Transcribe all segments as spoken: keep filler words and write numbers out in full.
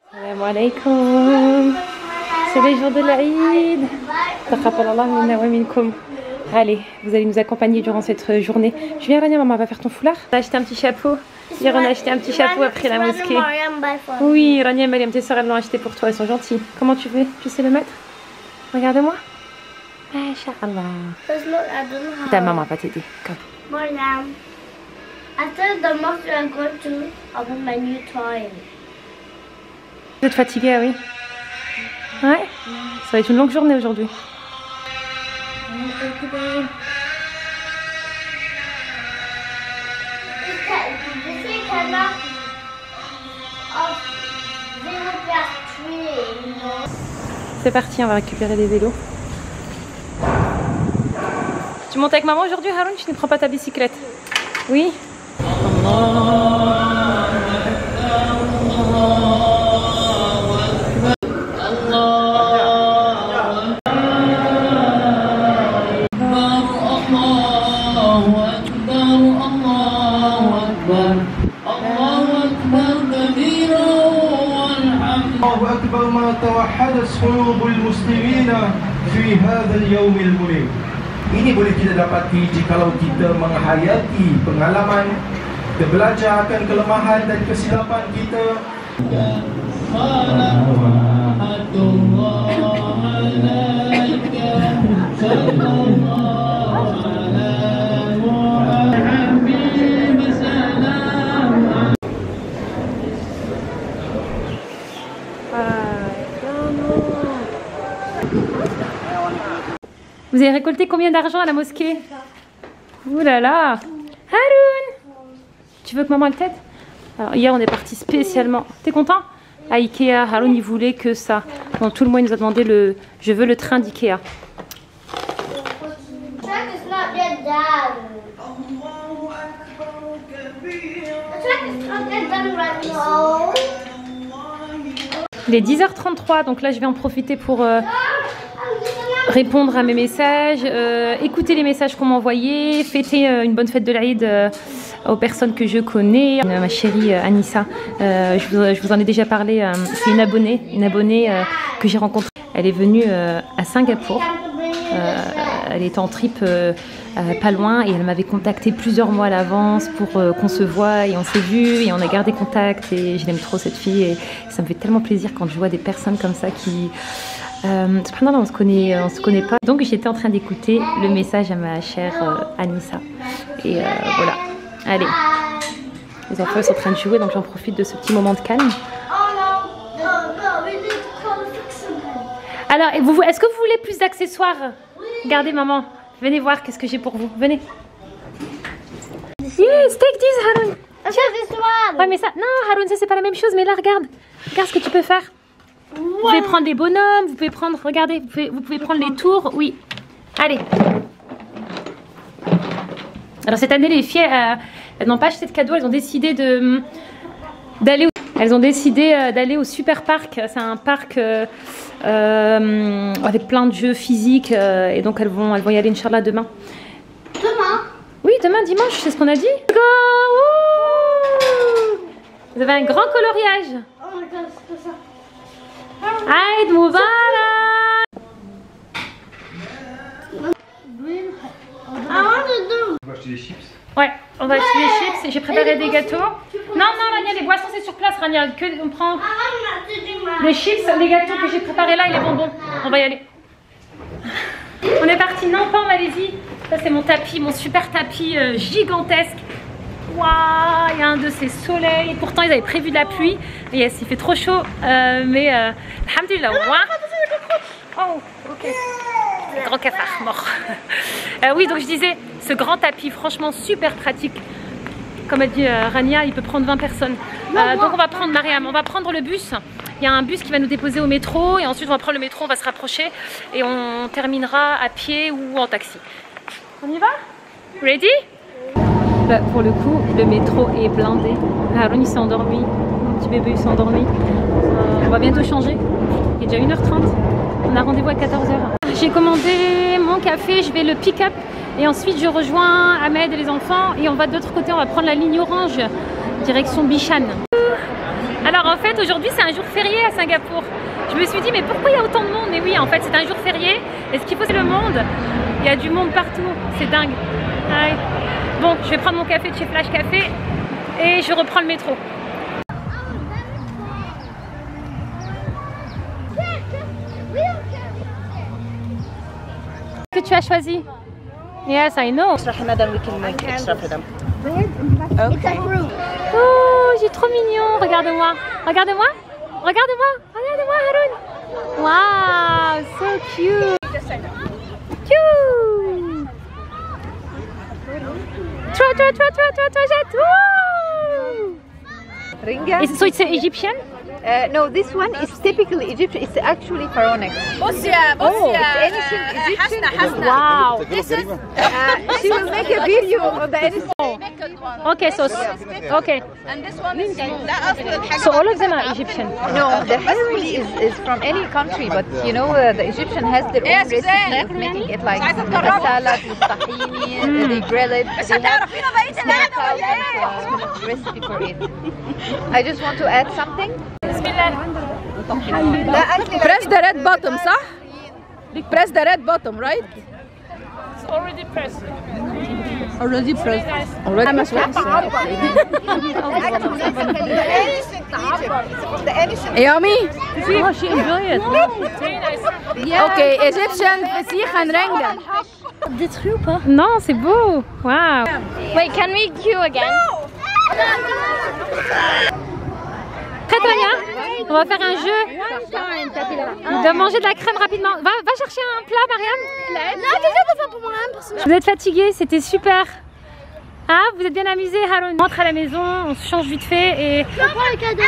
Assalamu alaikum. C'est les jours de l'Aïd. Taqabbalallah minna wa minkum. Allez, vous allez nous accompagner durant cette journée. Je viens, Rania, maman va faire ton foulard. On a acheté un petit chapeau. Hier, on a acheté un petit chapeau après la mosquée. Oui, Rania et Mariam, tes soeurs, elles l'ont acheté pour toi. Elles sont gentilles. Comment tu veux? Tu sais le mettre? Regarde-moi. Masha'Allah. Ta maman va t'aider. Comme. Mariam, after the mosque, I'm going to open my new toy. Vous êtes fatiguée, oui? Ouais. Ça va être une longue journée aujourd'hui. C'est parti, on va récupérer les vélos. Tu montes avec maman aujourd'hui, Haroun? Tu ne prends pas ta bicyclette? Oui. الله أكبر ما توحدت قلوب المسلمين في هذا اليوم المليم. Ini boleh kita dapati jikalau kita menghayati pengalaman, kita belajar akan kelemahan dan kesilapan kita. Vous avez récolté combien d'argent à la mosquée? Ouh là là. Haroun, tu veux que maman le t'aide? Alors hier on est parti spécialement. T'es content? À Ikea, Haroun il voulait que ça. Pendant tout le mois il nous a demandé le... Je veux le train d'Ikea. Il est dix heures trente-trois, donc là je vais en profiter pour euh, répondre à mes messages, euh, écouter les messages qu'on m'a envoyés, fêter euh, une bonne fête de l'Aïd euh, aux personnes que je connais. Euh, ma chérie euh, Anissa, euh, je, vous, je vous en ai déjà parlé, euh, c'est une abonnée, une abonnée euh, que j'ai rencontrée. Elle est venue euh, à Singapour, euh, elle était en trip euh, euh, pas loin et elle m'avait contacté plusieurs mois à l'avance pour euh, qu'on se voie et on s'est vu et on a gardé contact et je l'aime trop cette fille et ça me fait tellement plaisir quand je vois des personnes comme ça qui... Euh, cependant, on se connaît, on se connaît pas. Donc j'étais en train d'écouter le message à ma chère euh, Anissa. Et euh, voilà. Allez. Les enfants sont en train de jouer, donc j'en profite de ce petit moment de calme. Alors, est-ce que vous voulez plus d'accessoires? Regardez, maman. Venez voir qu'est-ce que j'ai pour vous. Venez. Yes, take this, Haroun. Ouais, mais ça. Non, Haroun, ça c'est pas la même chose. Mais là, regarde. Regarde ce que tu peux faire. Vous pouvez prendre des bonhommes, vous pouvez prendre, regardez, vous pouvez, vous pouvez prendre les tours, oui. Allez. Alors cette année, les filles, euh, elles n'ont pas acheté de cadeaux, elles ont décidé de d'aller, elles ont décidé euh, d'aller au Super Parc. C'est un parc euh, euh, avec plein de jeux physiques euh, et donc elles vont, elles vont y aller, Inch'Allah, demain. Demain? Oui, demain, dimanche, c'est ce qu'on a dit. Go! Vous avez un grand coloriage. Oh my god, c'est ça. Aïd Moubarak. On va acheter des chips. Ouais, on va acheter des chips. J'ai préparé des gâteaux. Non, non, Rania, les boissons c'est sur place, Rania. Que on prend les chips, les gâteaux que j'ai préparés là et les bonbons. On va y aller. On est parti, non pas en Malaisie. Ça c'est mon tapis, mon super tapis euh, gigantesque. Waouh, il y a un de ces soleils. Pourtant ils avaient prévu de la pluie. Yes, il fait trop chaud, euh, mais euh, alhamdoulilah. Oh, ok. Le grand cafard mort. euh, oui, donc je disais, ce grand tapis, franchement super pratique. Comme a dit euh, Rania, il peut prendre vingt personnes. Euh, donc on va prendre Mariam, on va prendre le bus. Il y a un bus qui va nous déposer au métro et ensuite on va prendre le métro, on va se rapprocher et on terminera à pied ou en taxi. On y va? Ready? Bah, pour le coup, le métro est blindé. Haroun il s'est endormi, mon petit bébé il s'est endormi. Euh, on va bientôt changer. Il est déjà une heure trente. On a rendez-vous à quatorze heures. J'ai commandé mon café, je vais le pick-up et ensuite je rejoins Ahmed et les enfants et on va de l'autre côté, on va prendre la ligne orange, direction Bishan. Alors Alors en fait aujourd'hui c'est un jour férié à Singapour. Je me suis dit mais pourquoi il y a autant de monde? Mais oui en fait c'est un jour férié. Et ce qu'il faut c'est le monde. Il y a du monde partout, c'est dingue. Ouais. Bon je vais prendre mon café de chez Flash Café et je reprends le métro. Qu'est-ce que tu as choisi? Yes, I know. Extra henna, then we can make extra for them. Okay. Oh, j'ai trop mignon. Regarde-moi. Regarde-moi. Regarde-moi. Regarde-moi, Haroun. Wow, so cute. Cute. Toi, toi, toi, toi, toi, toi, jette. Ringa? So it's Egyptian? Uh, no, this one is typically Egyptian. It's actually pharaonic. بصي Oh, بصي it's ancient Egyptian. حسنة حسنة. Wow. This is Uh, she will make a video of the ancient. naked one. Okay, so okay. And this one is لا أصل الحاجة. So all of them are Egyptian. No, the history is, is from any country, but you know uh, the Egyptian has their own Yes, recipe exactly. of making it like عايزة the تجربها. salad, the tahini, they grill it. بس They have هتعرفينا بقية ten العادة ولا thousand إيه؟ uh, recipe for it. I just want to add something. Press the red bottom صح؟ Press the red bottom, right? It's already pressed. Already pressed. Already pressed. Yummy. Oh, she enjoyed it. Very nice. Okay, Egyptian فسيخ هنرنجة. Détruit ou pas? Non, c'est beau. Wow. Wait, can we queue again? Prête, Anya? On va faire un jeu de manger de la crème rapidement. Va, va chercher un plat, Mariam. Non, quelqu'un peut faire pour moi même parce que Vous êtes fatigués, c'était super. Ah, vous êtes bien amusés, Haroun. On rentre à la maison, on se change vite fait et... je prends le cadeau.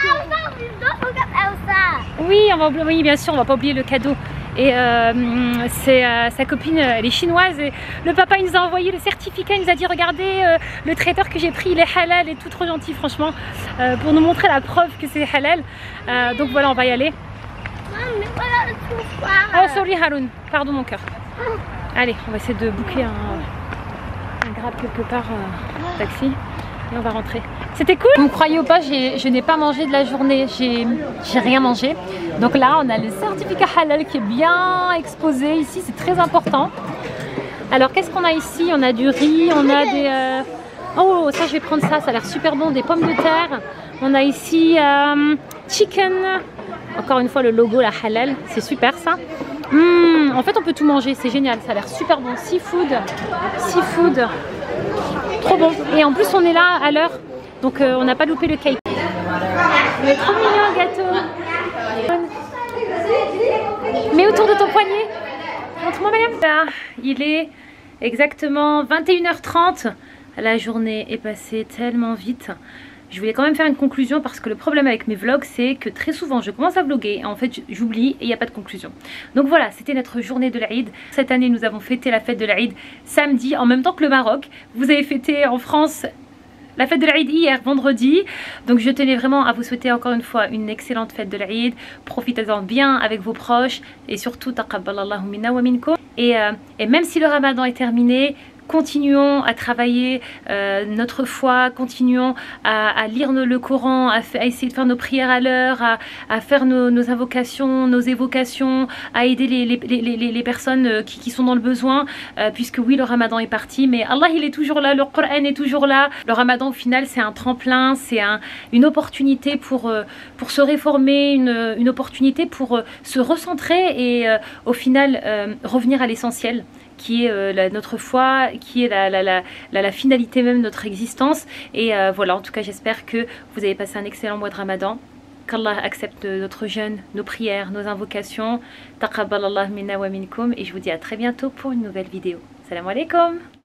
Elsa. Oui, on va oublier, oui, bien sûr, on va pas oublier le cadeau. Et euh, c'est euh, sa copine, elle est chinoise et le papa il nous a envoyé le certificat, il nous a dit regardez euh, le traiteur que j'ai pris il est halal et tout trop gentil franchement euh, pour nous montrer la preuve que c'est halal. Euh, donc voilà, on va y aller. Mais voilà le trou. Oh sorry Haroun, pardon mon cœur. Allez, on va essayer de booker un, un grab quelque part, euh, taxi. Et on va rentrer. C'était cool. Vous me croyez ou pas, je n'ai pas mangé de la journée, j'ai rien mangé. Donc là, on a le certificat halal qui est bien exposé ici, c'est très important. Alors qu'est-ce qu'on a ici? On a du riz, on a des... Euh... Oh, ça je vais prendre ça, ça a l'air super bon, des pommes de terre. On a ici euh, chicken. Encore une fois, le logo, la halal, c'est super ça. Mmh, en fait, on peut tout manger, c'est génial, ça a l'air super bon. Seafood, seafood. Trop bon. Et en plus on est là à l'heure. Donc euh, on n'a pas loupé le cake. Il est trop mignon le gâteau. Mets autour de ton poignet. Montre-moi madame. Là, il est exactement vingt et une heures trente. La journée est passée tellement vite. Je voulais quand même faire une conclusion parce que le problème avec mes vlogs c'est que très souvent je commence à vlogger et en fait j'oublie et il n'y a pas de conclusion. Donc voilà, c'était notre journée de l'Aïd. Cette année nous avons fêté la fête de l'Aïd samedi en même temps que le Maroc. Vous avez fêté en France la fête de l'Aïd hier vendredi. Donc je tenais vraiment à vous souhaiter encore une fois une excellente fête de l'Aïd. Profitez-en bien avec vos proches et surtout taqabbalallahu minna wa minkum. Et, euh, et même si le Ramadan est terminé, continuons à travailler euh, notre foi, continuons à, à lire le, le Coran, à, à essayer de faire nos prières à l'heure, à, à faire nos, nos invocations, nos évocations, à aider les, les, les, les, les personnes qui, qui sont dans le besoin, euh, puisque oui, le Ramadan est parti, mais Allah il est toujours là, le Coran est toujours là. Le Ramadan au final c'est un tremplin, c'est un, une opportunité pour, euh, pour se réformer, une, une opportunité pour euh, se recentrer et euh, au final euh, revenir à l'essentiel, qui est euh, la, notre foi, qui est la, la, la, la, la finalité même de notre existence. Et euh, voilà, en tout cas j'espère que vous avez passé un excellent mois de Ramadan, qu'Allah accepte notre jeûne, nos prières, nos invocations. Taqabbalallah minna wa minkum, et je vous dis à très bientôt pour une nouvelle vidéo. Salam alaikum.